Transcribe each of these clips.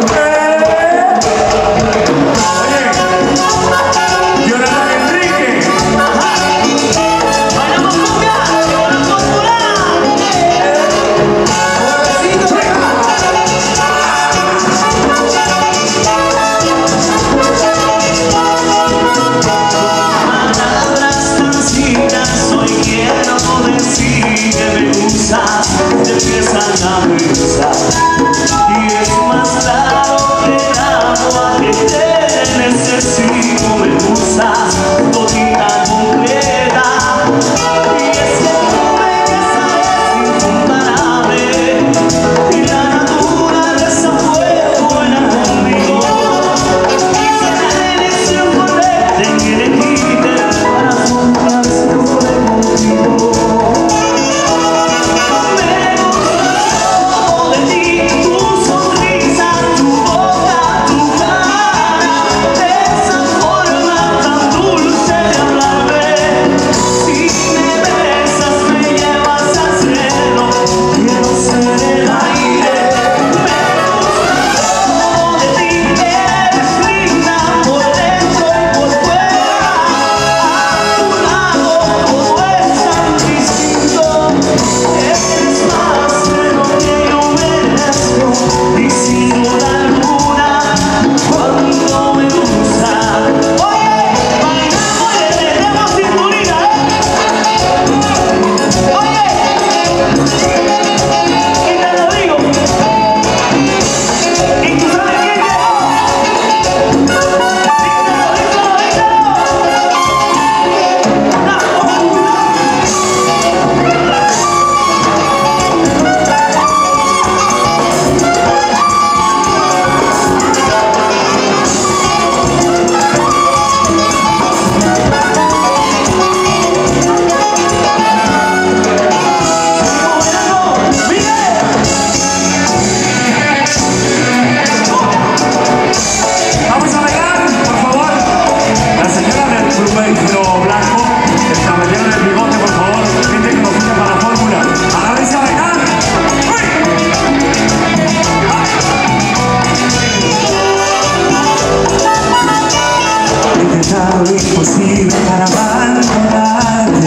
Imposible para abandonarte,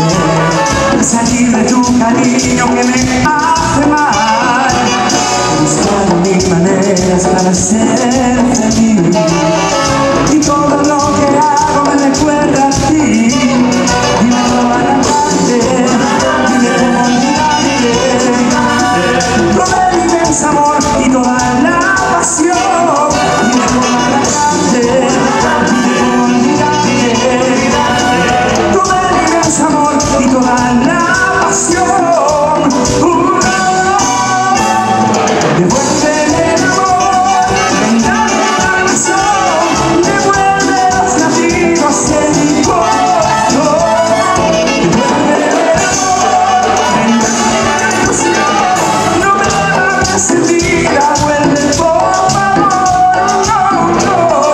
salir de tu cariño que me hace mal, buscar mil maneras para ser feliz, y todo lo que hago me recuerda a ti. Dime cómo abandonarte, dime cómo olvidarte, todo el inmenso amor y toda la pasión. Dime cómo abandonarte, dime cómo olvidarte, todo el inmenso amor y toda la pasión. Devuelve el amor, venga la razón, devuelve los latidos en mi corazón. Devuelve el amor, venga la ilusión, no me hagas en vida, vuelve por favor, no, no.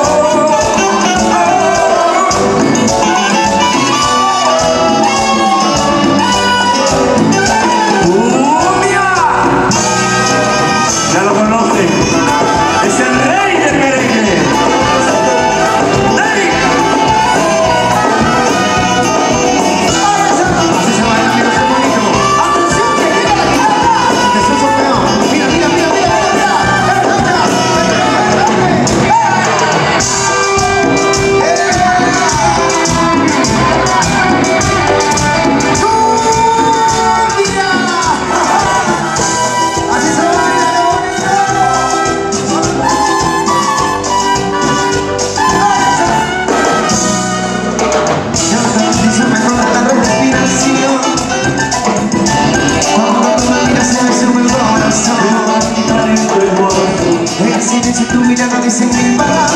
Ya lo conoce, es el rey del merengue. ¡Rey! Así se baila, mira qué bonito. ¡Atención, que llega la guitarra! Jesús Ortega, mira, mira, mira, mira, si tu mirada dicen mil palabras.